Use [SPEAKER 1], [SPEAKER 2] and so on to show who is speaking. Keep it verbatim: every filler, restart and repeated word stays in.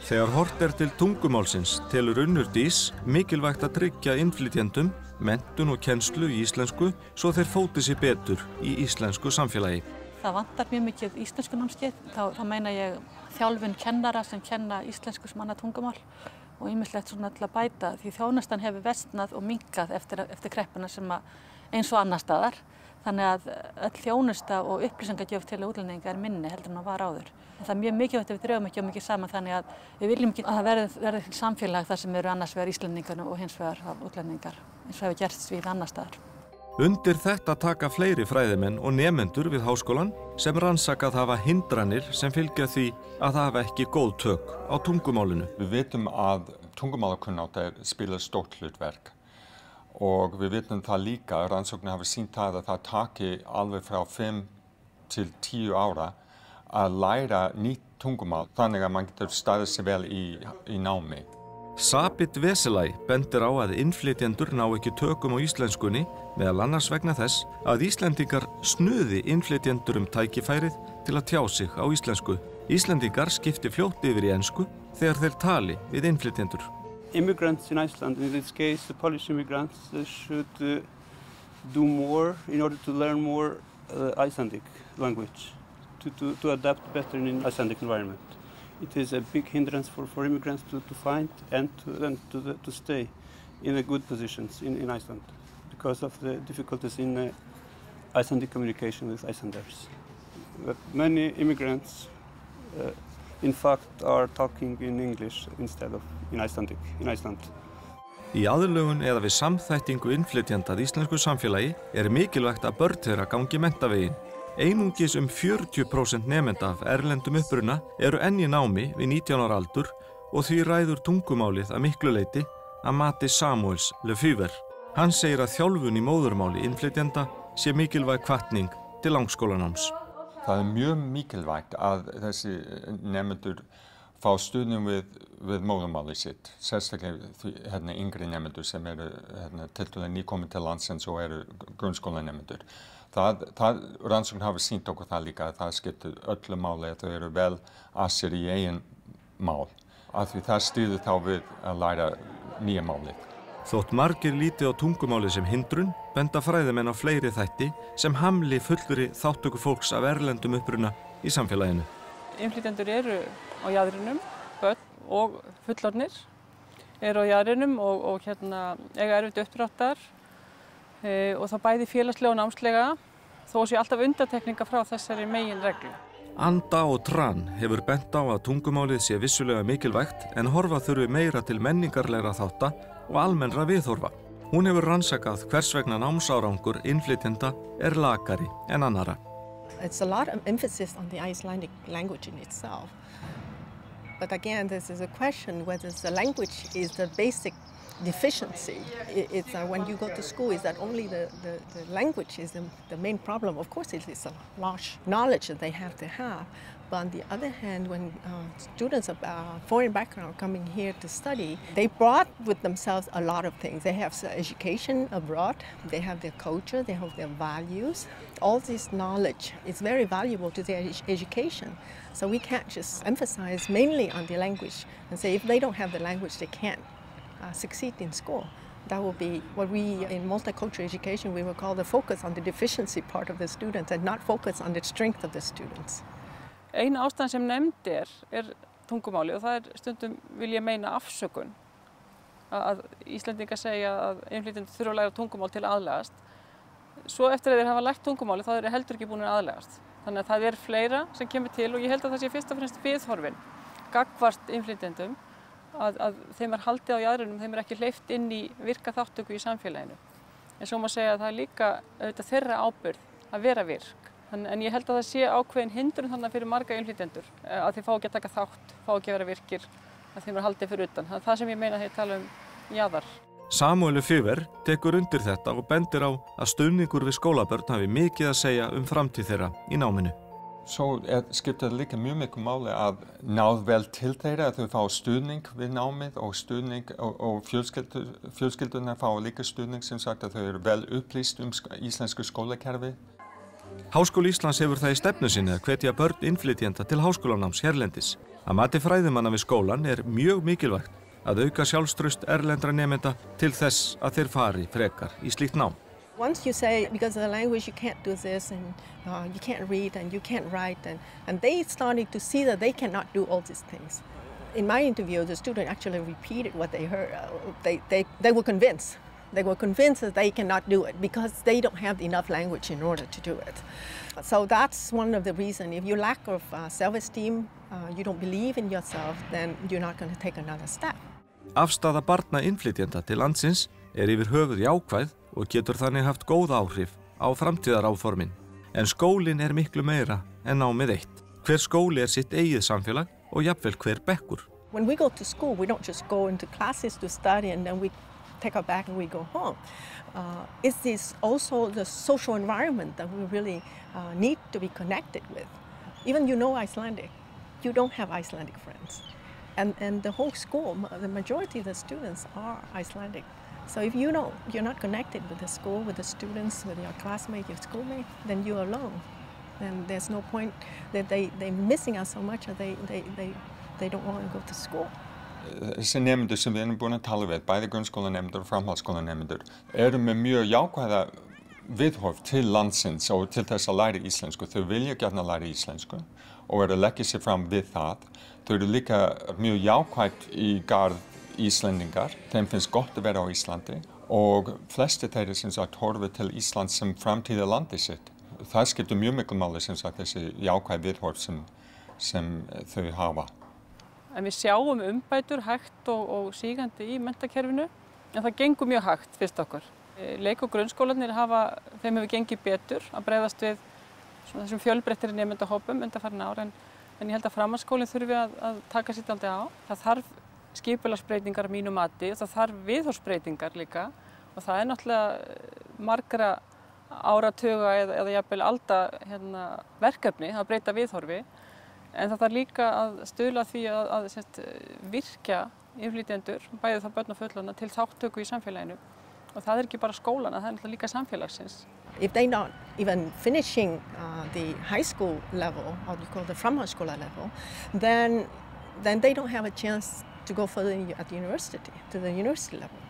[SPEAKER 1] Þegar hort er til tungumálsins telur Unnur Dís mikilvægt að tryggja innflytjendum menntun og kennslu í íslensku svo þeir fóti sig betur í íslensku samfélagi.
[SPEAKER 2] Það vantar mjög mikið íslenskunámskeið, þá, þá meina ég þjálfun kennara sem kenna íslensku sem annað tungumál og ýmislegt svona til að bæta því þjónustan hefur versnað og minnkað eftir, eftir kreppuna sem að eins og annar staðar. Þannig að öll þjónusta og upplýsingagjöf til útlendinga er minni heldur en það var áður. En það er mjög mikilvægt að við drögum ekki of mikið saman þannig að við viljum ekki að það verði, verði til samfélag þar sem eru annars vegar Íslendingar og hins vegar útlendingar eins og hefur gerst við annar staðar.
[SPEAKER 1] Undir þetta taka fleiri fræðimenn og nemendur við háskólan sem rannsakað hafa hindranir sem fylgja því að það hafa ekki góð tök á tungumálinu.
[SPEAKER 3] Við vitum að tungumálakunnátta spilar stórt hlutverk. Og við vitum það líka, rannsóknir hafa sýnt það að það taki alveg frá fimm til tíu ára að læra nýtt tungumál þannig að man getur staðið sig vel í, í námi.
[SPEAKER 1] Sabit Veselay bendir á að innflytjendur ná ekki tökum á íslenskunni meðal annars vegna þess að Íslendingar snuði innflytjendur um tækifærið til að tjá sig á íslensku. Íslendingar skipti fljótt yfir í ensku þegar þeir tali við innflytjendur.
[SPEAKER 4] Immigrants in Iceland, in this case the Polish immigrants, uh, should uh, do more in order to learn more uh, Icelandic language, to, to, to adapt better in Icelandic environment. It is a big hindrance for, for immigrants to, to find and to, and to, the, to stay in a good positions in, in Iceland because of the difficulties in uh, Icelandic communication with Icelanders. But many immigrants uh, in fact are talking in English instead of in Icelandic, in Iceland.
[SPEAKER 1] Í aðlögun eða við samþættingu innflytjenda að íslensku samfélagi er mikilvægt að börn þeirra gangi menntaveginn. Einungis um fjörutíu prósent nemenda af erlendum uppruna eru enn í námi við nítján ára aldur og því ræður tungumálið að miklu leyti að mati Samuels Lefever. Hann segir að þjálfun í móðurmáli innflytjenda sé mikilvæg hvatning til langskólanáms.
[SPEAKER 3] Það er mjög mikilvægt að þessi nemendur fá stuðning við, við móðurmáli sitt, sérstaklega hérna, yngri nemendur sem eru hérna, tiltölulega nýkomin til landsins og eru grunnskólanemendur. Það, það rannsóknir hafa sýnt okkur það líka að það skiptir öllu máli að þau eru vel að sér í eigin mál, af því það styður þá við að læra nýja máli.
[SPEAKER 1] Þótt margir líti á tungumálið sem hindrun, benda fræðimenn á fleiri þætti sem hamli fullri þáttöku fólks af erlendum uppruna í samfélaginu.
[SPEAKER 5] Innflytjendur eru á jaðrinum, börn og fullorðnir eru á jaðrinum og, og hérna, eiga erfitt uppdráttar e, og það bæði félagslega og námslega þó sé alltaf undantekninga frá þessari meginreglu.
[SPEAKER 1] Anda og Tran hefur bent á að tungumálið sé vissulega mikilvægt en horfa þurfi meira til menningarlegra þátta og almennra viðhorfa. Hún hefur rannsakað hvers vegna námsárangur innflytjenda er lakari en annara.
[SPEAKER 6] It's a lot of emphasis on the Icelandic language in itself. But again, this is a question whether the language is the basic deficiency. It's uh, when you go to school, is that only the, the, the language is the, the main problem? Of course, it is a large knowledge that they have to have. But on the other hand, when uh, students of uh, foreign background coming here to study, they brought with themselves a lot of things. They have education abroad, they have their culture, they have their values. All this knowledge is very valuable to their education. So we can't just emphasize mainly on the language and say if they don't have the language, they can't uh, succeed in school. That will be what we, in multicultural education, we will call the focus on the deficiency part of the students and not focus on the strength of the students.
[SPEAKER 5] Eina ástæðan sem nefnd er, er tungumáli og það er stundum vil ég meina afsökun. Að Íslendingar segja að innflytjendur þurfa að læra tungumál til að aðlagast. Svo eftir að þeir hafa lært tungumáli þá er þeir heldur ekki búin að aðlagast. Þannig að það er fleira sem kemur til og ég held að það sé fyrst og fremst viðhorfin gagnvart innflytjendum að, að þeim er haldið á jaðrinum, þeim er ekki hleypt inn í virka þátttöku í samfélaginu. En svo má segja að það er líka auðvitað þeirra ábyrgð að vera virk. En ég held að það sé ákveðin hindrun þannig fyrir marga innflytjendur að þeir fá ekki að taka þátt, fá ekki að vera virkir, að þeim er haldið fyrir utan. Það er það sem ég meina þegar ég tala um jaðar.
[SPEAKER 1] Samuel Lefever tekur undir þetta og bendir á að stuðningur við skólabörn hafi mikið að segja um framtíð þeirra í náminu.
[SPEAKER 3] Svo skiptir það líka mjög miklu máli að náð vel til þeirra að þau fá stuðning við námið og stuðning og, og fjölskyldur, fjölskyldunar fá líka stuðning sem sagt að þau eru vel upplýst um íslensku skólakerfi.
[SPEAKER 1] Háskóli Íslands hefur það í stefnu sinni að hvetja börn innflytjenda til háskólanáms hérlendis. Að mati fræðimanna við skólan er mjög mikilvægt að auka sjálfstraust erlendra nemenda til þess að þeir fari frekar í slíkt nám.
[SPEAKER 6] Once you say, because of the language, you can't do this, and uh, you can't read, and you can't write, and, and they started to see that they cannot do all these things. In my interview, the student actually repeated what they heard. Uh, they, they, they were convinced. They were convinced that they cannot do it because they don't have enough language in order to do it. So that's one of the reasons. If you lack of uh, self-esteem, uh, you don't believe in yourself, then you're not going to take another step.
[SPEAKER 1] Afstaða barna innflytjenda til landsins er yfir höfuð jákvæð og getur þannig haft góð áhrif á framtíðaráformin. En skólinn er miklu meira en námið eitt. Hver skóli er sitt eigið samfélag og jafnvel hver bekkur.
[SPEAKER 6] When we go to school, we don't just go into classes to study and then we take our bag and we go home. Uh, it's this also the social environment that we really uh, need to be connected with. Even you know Icelandic, you don't have Icelandic friends. And, and the whole school, the majority of the students are Icelandic. So if you don't, you're not connected with the school, with the students, with your classmates, your schoolmates, then you're alone. And there's no point that they, they're missing out so much that they, they, they, they don't want to go to school.
[SPEAKER 3] Þessi nemendur sem við erum búin að tala við, bæði grunnskólanemendur og framhaldsskólanemendur, eru með mjög jákvæða viðhorf til landsins og til þess að læra íslensku. Þau vilja gjarna læra íslensku og eru að leggja sig fram við það. Þau eru líka mjög jákvætt í garð Íslendingar. Þeim finnst gott að vera á Íslandi og flesti þeirra sem sagt horfa til Íslands sem framtíða landi sitt. Það skiptir mjög miklu máli sem sagt þessi jákvæð viðhorf sem, sem þau hafa.
[SPEAKER 5] En við sjáum umbætur hægt og, og sígandi í menntakerfinu, en það gengur mjög hægt fyrst okkur. Leik- og grunnskólarnir hafa, þeim hefur gengið betur að bregðast við svona þessum fjölbreyttari nemendahópum undanfarin ár, en, en ég held að framhaldsskólinn þurfi að, að taka sitt aldrei á. Það þarf skipulagsbreytingar að mínu mati og það þarf viðhorfsbreytingar líka og það er náttúrulega margra áratuga eða, eða jafnvel alda hérna, verkefni að breyta viðhorfi. En það þarf líka að stuðla því að, að sérst, virkja innflytjendur, bæði þá börn og fullorðna, til þátttöku í samfélaginu. Og það er ekki bara skólana, það er náttúrulega líka samfélagsins.
[SPEAKER 6] If they're not even finishing uh, the high school level, or you call the framhaldsskóla level, then, then they don't have a chance to go further at the university, to the university level.